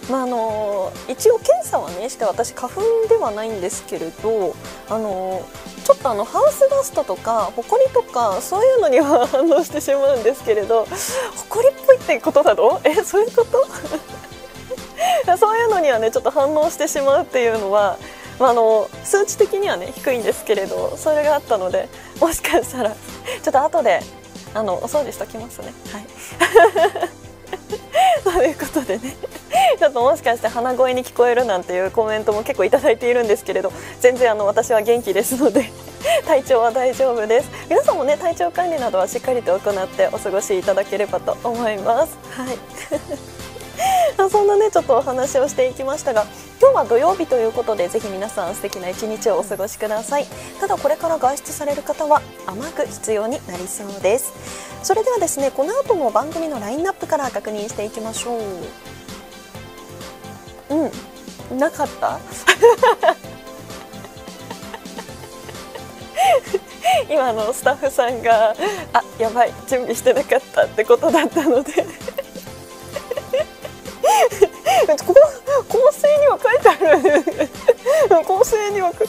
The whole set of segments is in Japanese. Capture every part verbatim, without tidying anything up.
まああの一応検査はねして私花粉ではないんですけれど、あのちょっとあのハウスダストとかホコリとかそういうのには反応してしまうんですけれど、ホコリっぽいってことだろ？え、そういうことそういうのにはねちょっと反応してしまうっていうのは、まあ、あの数値的にはね低いんですけれど、それがあったので、もしかしたらちょっと後であのお掃除しときますね。はいということでね、ちょっともしかして鼻声に聞こえるなんていうコメントも結構いただいているんですけれど、全然あの私は元気ですので体調は大丈夫です。皆さんもね体調管理などはしっかりと行ってお過ごしいただければと思います。はいそんなねちょっとお話をしていきましたが、今日は土曜日ということでぜひ皆さん素敵な一日をお過ごしください。ただこれから外出される方は雨具必要になりそうです。それではですね、この後も番組のラインナップから確認していきましょう。うん、なかった今のスタッフさんがあ、やばい準備してなかったってことだったのでここ構成には書いてある構成にはうん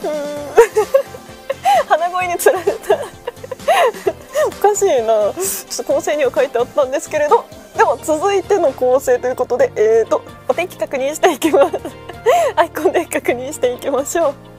鼻声につられたおかしいな。ちょっと構成には書いてあったんですけれど、でも続いての構成ということで、えーとお天気確認していきますアイコンで確認していきましょう。